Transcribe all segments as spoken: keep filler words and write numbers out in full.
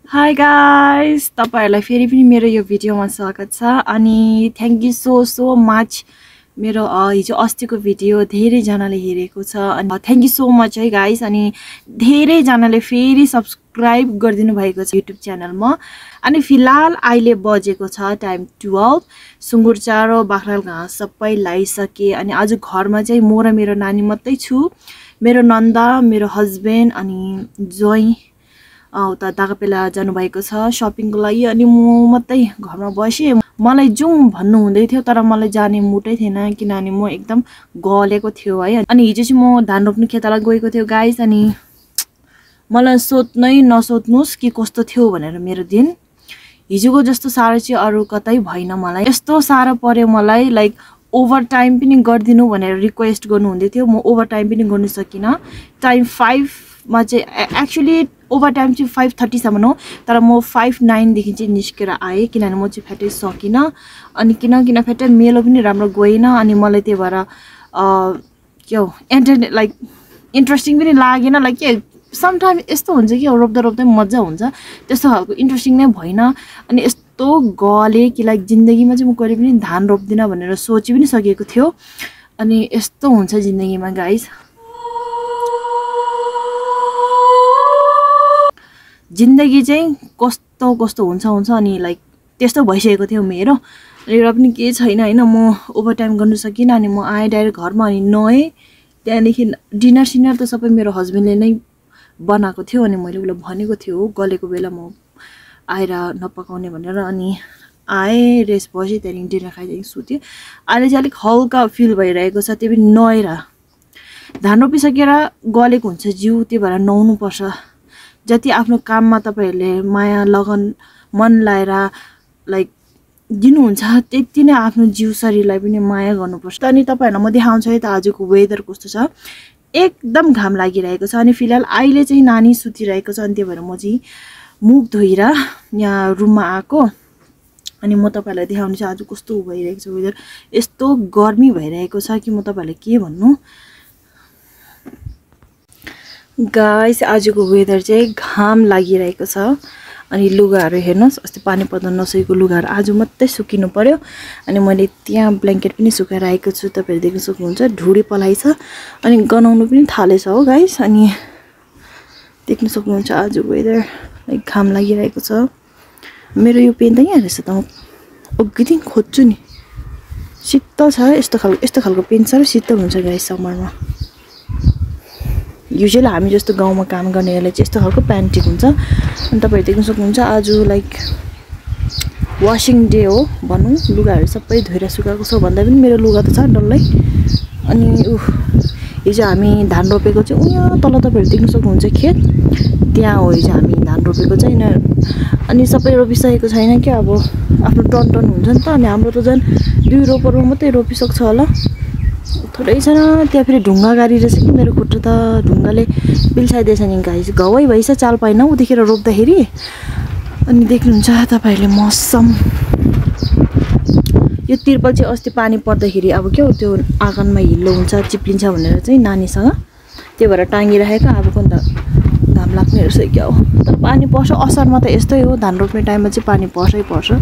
Hi guys, तपाईहरुलाई फेरि पनि मेरो यो भिडियोमा स्वागत छ अनि thank you so so much मेरो हिजो अस्तिको भिडियो धेरै जनाले हेरेको छ अनि थ्यांक यू सो मच है गाइस अनि धेरै जनाले फेरि सब्स्क्राइब गरिदिनु भएको छ युट्युब च्यानलमा अनि फिलहाल अहिले बजेको छ टाइम बाह्र सुँगुर चारो बाख्राल घाँस सबै लाइसके अनि आज घरमा चाहिँ म र मेरो नानी मात्रै छु मेरो नन्दा मेरो हस्बन्ड अनि जोइ उता दागापेला जानु भएको छ शपिङको लागि अनि म मात्रै घरमा बसे मलाई जाउँ भन्नु हुँदै थियो तर मलाई जाने मुटै थिएन किनभने म एकदम गलेको थियो है अनि हिजो चाहिँ म धान रोप्ने खेतलाई गएको थियो गाइस अनि मलाई सोध्नै नसोध्नुस् कि कस्तो थियो भनेर मेरो दिन हिजोको जस्तो सारो चाहिँ अरु कतै भएन मलाई यस्तो सारो पर्यो मलाई लाइक ओभर टाइम पनि गर्दिनु भनेर रिक्वेस्ट गर्नु हुँदै थियो म ओभर टाइम पनि गर्न सकिन टाइम पाँच मा चाहिँ एक्चुअली ओभर टाइम चाहिँ पाँच तीस सम्म हो तर म पाँच नौ देखि चाहिँ निस्केर आए किनभने म चाहिँ फ्याटै सकिन अनि किन किन फ्याटै मेलो पनि राम्रो गएन अनि मलाई त्यही भएर के हो एन्टर लाइक इन्ट्रेस्टिङ पनि लागेन लाइक के समटाइम यस्तो हुन्छ कि रोप्दा रोप्दै मजा हुन्छ त्यस्तो खालको इन्ट्रेस्टिङ नै भएन अनि यस्तो गले कि लाइक जिन्दगीमा चाहिँ म कहिले पनि धान रोप्दिन भनेर सोची पनि सकेको थियो अनि यस्तो हुन्छ जिन्दगीमा गाइस जिन्दगी चाहिँ कस्तो कस्तो हुन्छ हुन्छ अनि लाइक त्यस्तो भइसकेको थियो मेरो र पनि के छैन हैन म ओभर टाइम गर्न सकिन अनि म आए डाइरेक्ट घरमा अनि नए त्यहाँदेखि डिनर सिनर त सबै मेरो हस्बन्डले नै बनाएको थियो अनि मैले उलाई भनेको थियो गलेको बेला म आएर नपकाउने भनेर अनि आए रेस्ट बसे त्यहाँदेखि डिनर खाइदेखि सुत्यो अहिले चाहिँ अलिक हल्का फिल भइरहेको छ त्यो पनि नएर धान रोपिसकेर गलेको हुन्छ जिउ त्यो भएर नुहाउनु पर्छ जति आफ्नो काममा तपाईहरुले माया लगन मन लाएर लाइक दिनुहुन्छ त्यति नै आफ्नो जिउ शरीरलाई पनि माया गर्नुपर्छ अनि तपाईहरुलाई म देखाउँछु है त आजको वेदर कस्तो छ एकदम घाम लागिरहेको छ अनि फिलहाल अहिले चाहिँ नानी सुतिरहेको छ अनि त्यही भएर म चाहिँ मुख धोएर यहाँ रुममा आको अनि म तपाईहरुलाई देखाउने छु आज कस्तो भइरहेको छ वेदर यस्तो गर्मी भइरहेको छ कि म तपाईहरुलाई के भन्नु गाइस आजको वेदर चाहिँ घाम लागिरहेको छ अनि लुगाहरू हेर्नुस् अस्ति पानी पर्दा नसकेको लुगाहरू आज मात्रै सुकिनु पर्यो अनि मैले त्यहाँ ब्ल्याङ्केट पनि सुकाएर आएको छु तपाईहरु देख्न सक्नुहुन्छ ढुडी पलाइ छ अनि गनाउनु पनि थालेछ हो गाइस अनि देख्न सक्नुहुन्छ आज वेदर लाइक घाम लागिरहेको छ मेरो यो पेन त यहाँ रहेछ त अघिदेखि खोज्छु नि शीतल छ यस्तो खालको यस्तो खालको पेन छ र शीतल हुन्छ गाइस समरमा युजुअली हामी जस्तो गाउँमा काम गर्नेहरुले चाहिँ यस्तो खालको प्यान्ट ठिक हुन्छ अनि तपाईहरु देख्न सक्नुहुन्छ आज लाइक वाशिङ डे हो भनौं लुगाहरू सबै धोएर सुकाएको छ भन्दा पनि मेरो लुगा त छ डल्लै अनि उफ हिजो हामी धान रोपेको चाहिँ उहाँ तल तपाईहरु देख्न सक्नुहुन्छ खेत त्यहाँ हो हिजो हामी धान रोपेको छैन अनि सबै रोपिसकेको छैन के अब आफ्नो टन टन हुन्छ नि त अनि हाम्रो त झन् दुई रोपरमा मात्रै रोपिसक्छ होला थोरै छैन त्यहाँ फेरि ढुङ्गा गाडी रहेछ कि मेरो खुट्टा त ढुङ्गाले पिल्साइदिएछ नि गाइस घाउ भइछ चाल पाइन उतिखेर रोप्दाखेरि अनि देख्नुहुन्छ तपाईहरुले मौसम यो तिरपल चाहिँ अस्ति पानी पर्दाखेरि अब के हो त्यो आँगनमा हिलो हुन्छ चिप्लिन्छ भनेर चाहिँ नानीसँग त्यो भएर टाङ्गिराखेको अब कुन त घाम लाग्ने रहेछ क्या हो तर पानी पर्छ असारमा त यस्तै हो धान रोप्ने टाइममा चाहिँ पानी पर्छै पर्छ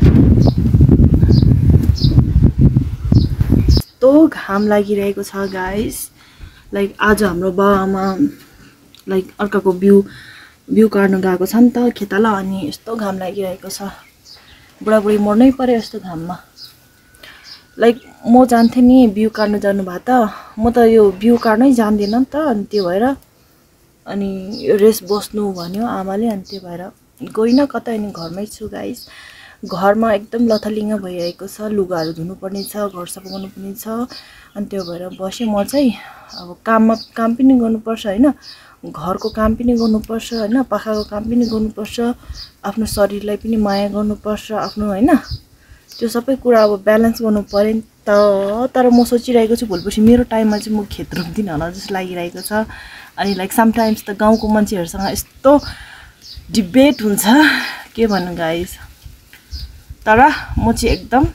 तो घाम लागिरहेको छ गाइस लाइक आज हाम्रो बाबामा लाइक अर्काको बिउ बिउ काट्न गएको छ नि त खेताला अनि यस्तो घाम लागिरहेको छ बुढाबुढी मर्नै पर्यो यस्तो घाममा लाइक म जान्थे नि बिउ काट्न जानु भए त म त यो बिउ काट्नै जान्दिन नि त अनि त्यो भएर अनि रेस्ट बस्नु भन्यो आमाले अनि त्यो भएर गइन कतै अनि घरमै छु गाइस घरमा एकदम लथलिङ्ग भइरहेको छ लुगाहरू धुनुपर्ने छ घर सफा गर्नुपर्ने छ अनि त्यो भएर बसे म चाहिँ अब काममा काम पनि गर्नुपर्छ हैन घरको काम पनि गर्नुपर्छ हैन पाखाको काम पनि गर्नुपर्छ आफ्नो शरीरलाई पनि माया गर्नुपर्छ आफ्नो हैन त्यो सबै कुरा अब ब्यालेन्स गर्नु पर्यो नि त तर म सोचिरहेको छु भोलिपर्सि मेरो टाइममा चाहिँ म खेत रोप्दिन होला जस्तो लागिरहेको छ अनि लाइक समटाइम्स त गाउँको मान्छेहरुसँग यस्तो डिबेट हुन्छ के भन्नु गाइस तर म चाहिँ एकदम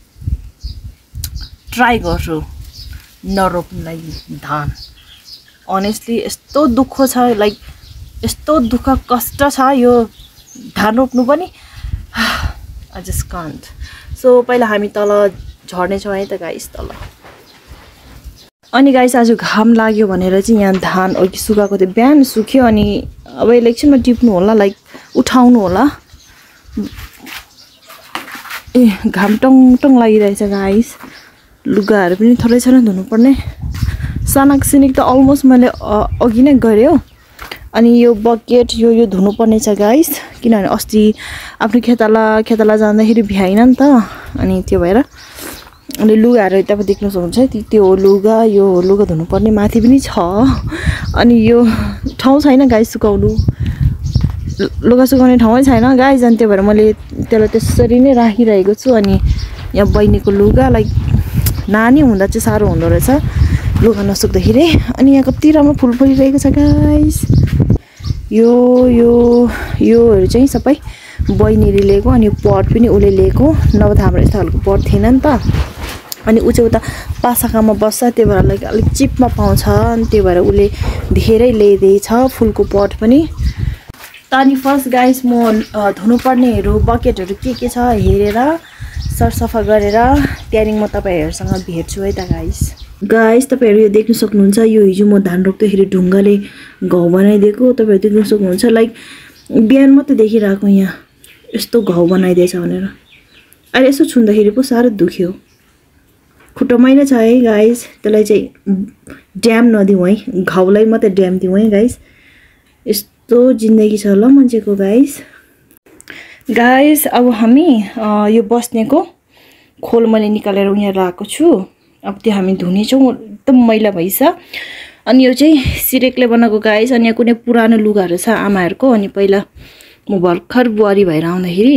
ट्राई गर्छु नरोप्नलाई धान अनेस्टली यस्तो दुःख छ लाइक यस्तो दुःख कष्ट छ यो धान रोप्नु पनि I just can't. So पहिला हामी तल झर्ने छौं है त गाइस तल अनि गाइस आज घाम लाग्यो भनेर चाहिँ यहाँ धान अघि सुकाएको थियो बिहान सुक्यो अनि अब इलेक्सनमा टिप्नु होला लाइक उठाउनु होला ए घाम टङ टङ लागिरहेछ गाइस लुगाहरु पनि थोरै छैन धुनु पर्ने सानाक सिनिक त अलमोस्ट मैले अघि नै गर्यो अनि यो बकेट यो यो धुनु पर्ने छ गाइस किनभने अस्ति आफ्नो खेताला खेताला जाँदाखेरि भ्याइन नि त अनि त्यो भएर अनि लुगाहरु यता पनि देख्न सक्नुहुन्छ त्यो लुगा यो लुगा धुनु पर्ने माथि पनि छ अनि यो ठाउँ छैन गाइस सुकाउनु लुगा सुकाउने ठाउँै छैन गाइस अनि त्यो भएर मैले त्यसलाई त्यसरी नै राखिरहेको छु अनि यहाँ बहिनीको लुगा लाइक नानी हुँदा चाहिँ सारो हुँदो रहेछ लुगा नसुक्दाखेरि अनि यहाँ कति राम्रो फुल फुलिरहेको छ गाइस यो यो योहरु चाहिँ सबै बहिनीले लिएको अनि पट पनि उले लिएको नभए त हाम्रो यस्तो खालको पट थिएन नि त अनि उ चाहिँ उता पासाकामा बस्छ त्यो भएर लाइक अलिक चिपमा पाउँछ अनि त्यो भएर उले धेरै ल्याइदिएछ फुलको पट पनि त अनि फर्स्ट गाइस म धुनु पर्नेहरु बकेटहरु के के छ हेरेर सरसफा गरेर त्यहाँदेखि म तपाईहरुसँग भेट्छु है त गाइस गाइस तपाईहरु यो देख्न सक्नुहुन्छ यो हिजो म धान रोप्दाखेरि ढुङ्गाले घाउ बनाइदिएको तपाईहरु देख्न सक्नुहुन्छ लाइक बिहान मात्र देखिरहेको यहाँ यस्तो घाउ बनाइदिएछ भनेर अहिले यसो छुन्दाखेरि पो साह्रै दुख्यो खुट्टा मैला छ है गाइस त्यसलाई चाहिँ ड्याम नदिउँ है घाउलाई मात्र ड्याम दिउँ है गाइस यस्तो जिन्दगी छ ल मान्छेको गाइस गाइस अब हामी यो बस्नेको खोल मैले निकालेर यहाँ राखेको छु अब त्यो हामी धुने छौं एकदम मैला भइछ अनि यो चाहिँ सिरेकले बनाएको गाइस अनि यहाँ कुनै पुरानो लुगाहरु छ आमाहरुको अनि पहिला म भर्खर बुहारी भएर आउँदाखेरि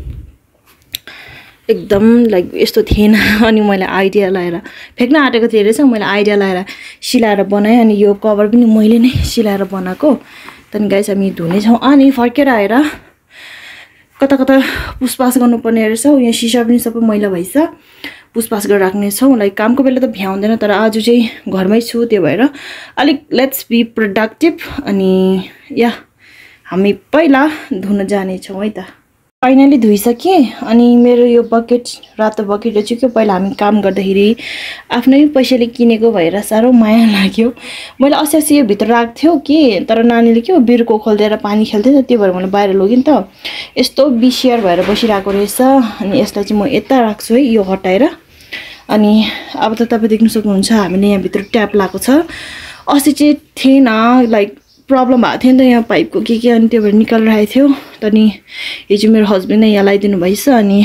एकदम लाइक यस्तो थिएन अनि मैले आइडिया लाएर फेक्न आटेको थिए रहेछ मैले आइडिया लाएर सिलाएर बनाए अनि यो कभर पनि मैले नै सिलाएर बनाएको तनी गाइस हामी धुने छौं अनि फर्केर आएर कता कता पुसपास गर्नुपर्ने रहेछ यहाँ सिसा पनि सबै मैला भइछ पुसपास गरेर राख्ने छौं लाइक कामको बेला त भ्याउँदैन तर आज चाहिँ घरमै छु त्यो भएर अलिक लेट्स बी प्रोडक्टिभ अनि या हामी पहिला धुन जाने छौं है त फाइनली धुइसके अनि मेरो यो बकेट रातो बकेट चाहिँ के पहिला हामी काम गर्दाखेरि आफ्नै पैसाले किनेको भएर सारो माया लाग्यो मैले अस्ति अस्ति यो भित्र राख्थ्यो कि तर नानीले के बिरुको खोल्देर पानी खेल्थ्यो त त्यो भएर मैले बाहिर लग्यो नि त यस्तो बिसियर भएर बसिरहेको रहेछ अनि यसलाई चाहिँ म यता राख्छु है यो हटाएर अनि अब त तपाई देख्न सक्नुहुन्छ हामीले यहाँ भित्र ट्याप लाएको छ अस्ति चाहिँ थिएन लाइक प्रब्लम भएको थियो नि त यहाँ पाइपको के के अनि त्यो भएर निकालेर राखेको थियो तनी हिजो मेरो हस्बेन्डले यहाँ लगाइदिनु भइछ अनि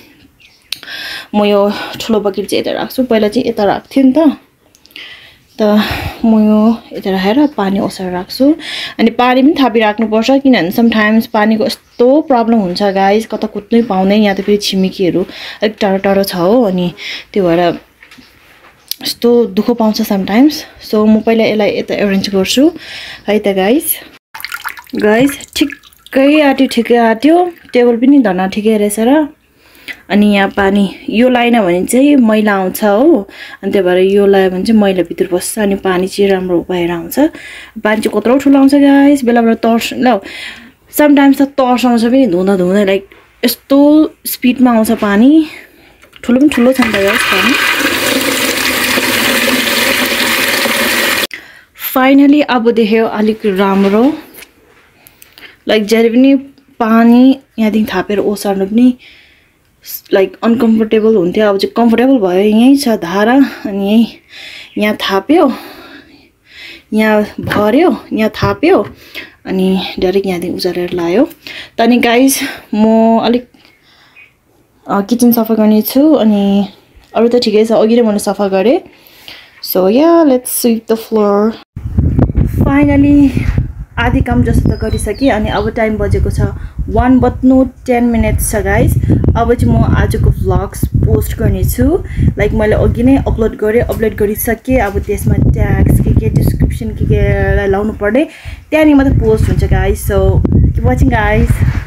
म यो ठुलो बकेट चाहिँ यता राख्छु पहिला चाहिँ यता राख्थ्यो नि त त म यो यता राखेर पानी ओसारेर राख्छु अनि पानी पनि थापिराख्नुपर्छ किनभने समटाइम्स पानीको यस्तो प्रब्लम हुन्छ गाइस कता कुद्नै पाउँदैन यहाँ त फेरि छिमेकीहरू अलिक टाढो टाढो छ हो अनि त्यो भएर यस्तो दुःख पाउँछ समटाइम्स सो म पहिला यसलाई यता अरेन्ज गर्छु है त गाइस गाइस ठिक्कै आट्यो ठिकै आट्यो टेबल पनि धन्न ठिकै रहेछ र अनि यहाँ पानी यो लाएन भने चाहिँ मैला आउँछ हो अनि त्यही भएर यो लायो भने चाहिँ मैला भित्र बस्छ अनि पानी चाहिँ राम्रो भएर आउँछ पानी चाहिँ कत्रो ठुलो आउँछ गाइस बेला बेला तर्स ल समटाइम्स त तर्साउँछ पनि धुँदा धुँदै लाइक यस्तो स्पिडमा आउँछ पानी ठुलो पनि ठुलो छ नि त गाइस पानी फाइनली अब देख्यो अलिक राम्रो लाइक जहिले पनि पानी यहाँदेखि थापेर ओसार्नु पनि लाइक अनकम्फर्टेबल हुन्थ्यो अब चाहिँ कम्फर्टेबल भयो यही छ धारा अनि यही यहाँ थाप्यो यहाँ भर्यो यहाँ थाप्यो अनि डाइरेक्ट यहाँदेखि उजालेर लायो त अनि गाइस म अलिक किचन सफा गर्ने छु अनि अरु त ठिकै छ अघि नै मैले सफा गरे so ya let's sweep the floor finally आधी काम जस्तो त गरिसके अनि अब टाइम बजेको छ one बज्नु ten मिनेट्स छ गाइस अब चाहिँ म आजको भ्लग्स पोस्ट गर्ने छु लाइक मैले अघि नै अपलोड गरे अपलोड गरिसके अब त्यसमा ट्याग्स के के डिस्क्रिप्सन के के लाउनु पर्ने त्यहाँनी मात्र पोस्ट हुन्छ guys so keep watching guys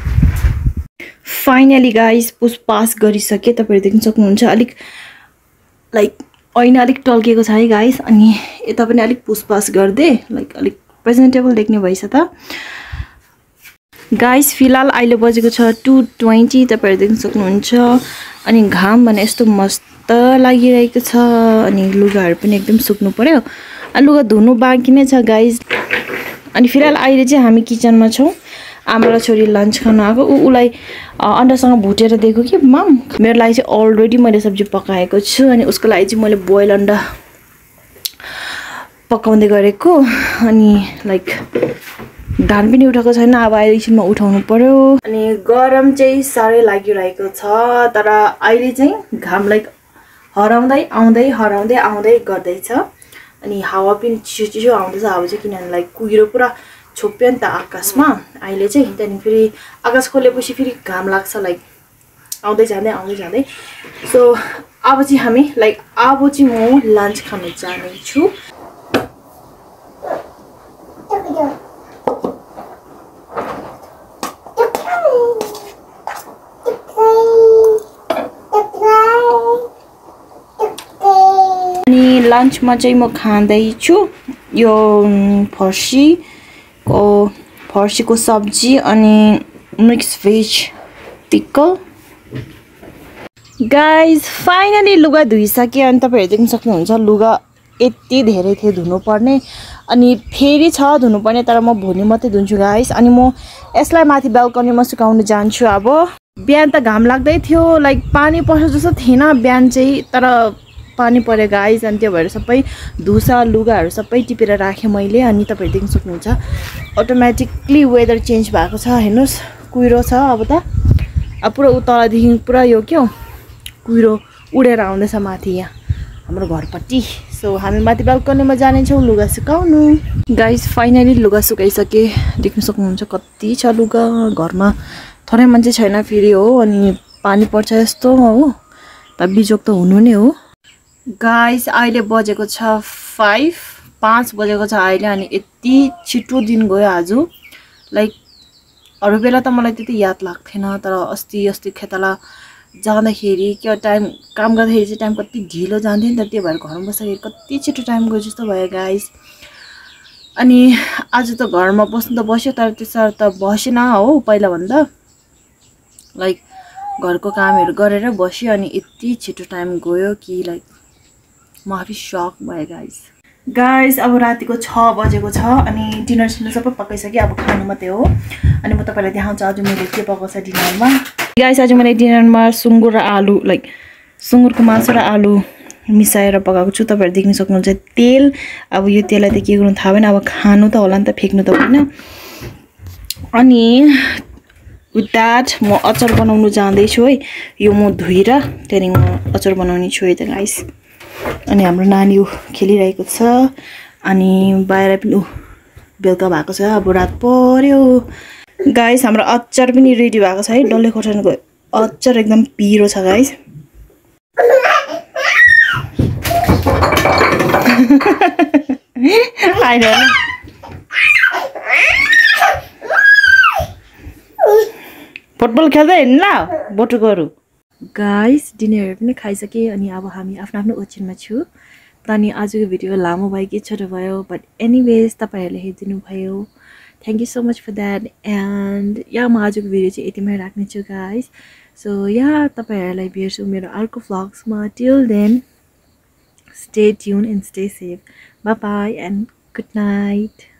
finally guys post pass गरिसके तपाईहरु देख्न सक्नुहुन्छ अलिक लाइक ऐना अलिक टल्केको छ है गाइस अनि यता पनि अलिक पुस पास गर्दै लाइक अलिक प्रेजेन्टेबल देख्ने भइछ त गाइस फिलहाल अहिले बजेको छ टू ट्वेन्टी तपाईहरु देख्न सक्नुहुन्छ अनि घाम भने यस्तो मस्त लागिरहेको छ अनि लुगाहरु पनि एकदम सुक्नु पर्यो अनि लुगा धुनु बाँकी नै छ गाइस अनि फिलहाल अहिले चाहिँ हामी किचनमा छौं आमा र छोरी लन्च खान आको उ उलाई अन्डासँग भुटेर दिएको कि मम मेरो लागि चाहिँ अलरेडी मैले सब्जी पकाएको छु अनि उसको लागि चाहिँ मैले बोइल अन्डा पकाउँदै गरेको अनि लाइक धान पनि उठाएको छैन अब अहिले एकछिनमा उठाउनु पर्यो अनि गरम चाहिँ सारै लागिरहेको छ तर अहिले चाहिँ घाम लाइक हराउँदै आउँदै हराउँदै आउँदै गर्दैछ अनि हावा पनि चिसो चिसो आउँदैछ अब चाहिँ किनभने लाइक कुहिरो पुरा छोप्यो नि त आकाशमा अहिले चाहिँ त्यहाँदेखि फेरि आकाश खोलेपछि फेरि घाम लाग्छ लाइक आउँदै जाँदै आउँदै जाँदै सो अब चाहिँ हामी लाइक अब चाहिँ म लन्च खान जाने छु अनि लन्चमा चाहिँ म खाँदै छु यो फर्सीको फर्सीको सब्जी अनि mix veg pickle guys finally लुगा धुइसके अनि तपाईहरु देख्न सक्नुहुन्छ लुगा यति धेरै थियो धुनु पर्ने अनि फेरि छ धुनु पर्ने तर म भोलि मात्रै धुन्छु गाइस अनि म यसलाई माथि बाल्कनीमा सुकाउन जान्छु अब बिहान त घाम लाग्दै थियो लाइक पानी पर्छ जस्तो थिएन बिहान चाहिँ तर पानी पर्यो गाइस अनि त्यो भएर सबै धुसा लुगाहरु सबै टिपेर राखे मैले अनि तपाईहरु देख्न सक्नुहुन्छ अटोमेटिकली वेदर चेन्ज भएको छ हेर्नुस् कुहिरो छ अब त अब पुरा उतादेखि पुरा यो के हो कुहिरो उडेर आउँदैछ माथि यहाँ हाम्रो घरपट्टि सो हामी माथि बाल्कनीमा जाने छौं लुगा सुकाउनु गाइस फाइनली लुगा सुकाइसके देख्न सक्नुहुन्छ कति छ लुगा घरमा थोरै मान्छे छैन फेरि हो अनि पानी पर्छ यस्तो हो त बिजोक त हुनु नै हो गाइस अहिले बजेको छ फाइभ पाँच बजेको छ अहिले अनि यति छिटो दिन गयो आज लाइक अरु बेला त मलाई त्यति याद लाग्थेन तर अस्ति अस्ति खेतला जाँदाखेरि के टाइम काम गर्दाखेरि चाहिँ टाइम कति ढिलो जान्थ्यो नि त त्यो भएर घरमा बस्दाखेरि कति छिटो टाइम गयो जस्तो भयो गाइस अनि आज त घरमा बस्नु त बस्यो तर त्यसरी त बसेन हो पहिला भन्दा लाइक घरको कामहरु गरेर बस्यो अनि यति छिटो टाइम गयो कि लाइक म आफै शक भए गाइस गाइस अब रातिको छ बजेको छ अनि डिनर सिनर सबै पकाइसके अब खानु मात्रै हो अनि म तपाईलाई देखाउँछु आज मैले के पकाएको छ डिनरमा गाइस आज मैले डिनरमा सुँगुर र आलु लाइक सुँगुरको मासु र आलु मिसाएर पकाएको छु तपाईहरु देख्न सक्नुहुन्छ तेल अब यो तेललाई त के गर्नु थाहा भएन अब खानु त होला नि त फेक्नु त होइन अनि with that म अचार बनाउनु जाँदै छु है यो म धुएर त्यहाँदेखि म अचार बनाउने छु है त गाइस अनि हाम्रो नानी खेलिरहेको छ अनि बाहिर पनि बेलुका भएको छ अब रात पर्यो गाइस हाम्रो अचार पनि रेडी भएको छ है डल्ले खोर्सानीको अचार एकदम पिरो छ गाइस I know. फुटबल खेल्दै हिँड्न ल बटुकोहरु गाइस डिनर पनि खाइसके अनि अब हामी आफ्नो आफ्नो ओछिनमा छु अनि आजको भिडियो लामो भयो कि छोटो भयो बट एनीवेज तपाईहरुले हेरिदिनु भयो thank you so much for that and ya म आजको भिडियो चाहिँ यतिमै राख्ने छु गाइस सो या तपाईहरुलाई भेट्छु मेरो अर्को भ्लग्समा till then stay tuned and stay safe bye bye and good night